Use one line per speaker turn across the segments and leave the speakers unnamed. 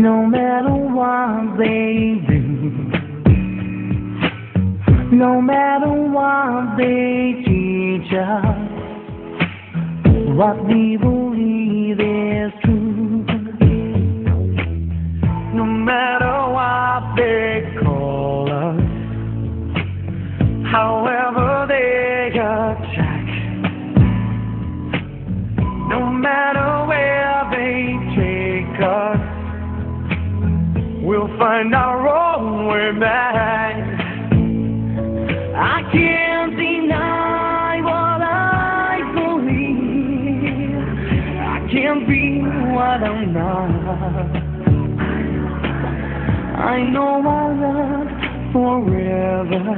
No matter what they do, no matter what they teach us, what we believe is true. No matter what they call us, however they attack, no matter where they take us, we'll find our own way back. I can't deny what I believe. I can't be what I'm not. I know our love forever.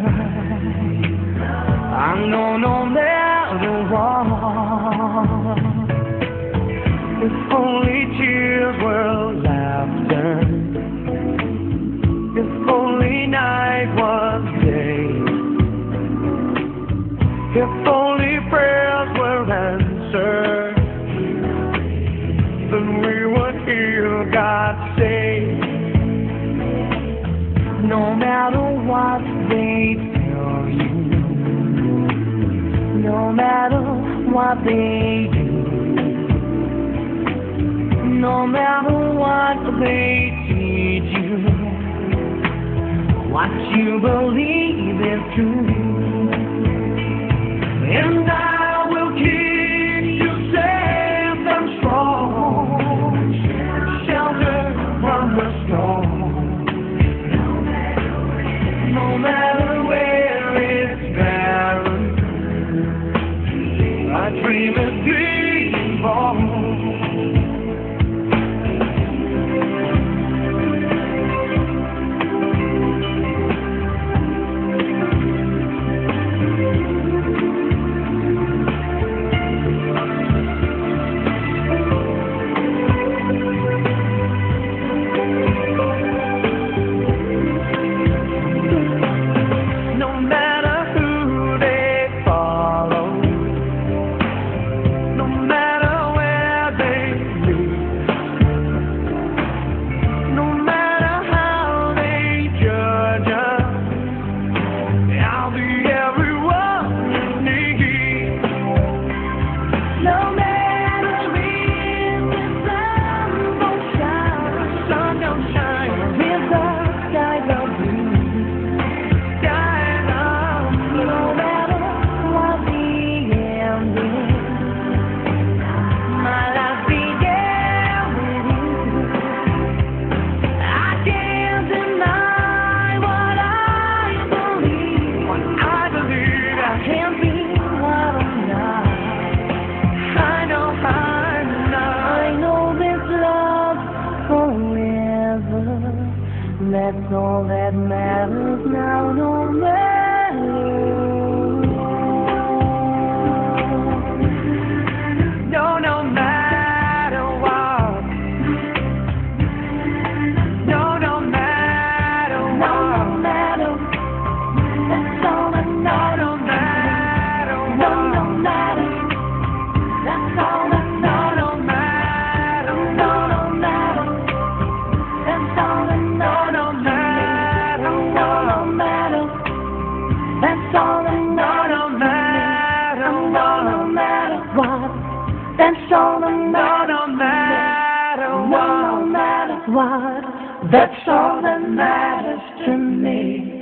I know no matter what, if only tears were laughter, if only night was day, if only prayers were answered, then we would hear God say, no matter what they tell you, no matter what they do, no matter what they teach you, what you believe is true. And I will keep you safe and strong, sheltered from the storm. No matter where it's barren, I dream is being born. That's all that matters now, no matter what. No matter what. No matter what. No matter. That's all that matters. No matter what. No matter. That's all that matters. No matter. No matter. That's all that matters. That's all that matters. No matter what. No matter what. That's all that matters. No matter what. No matter what. That's all that matters to me.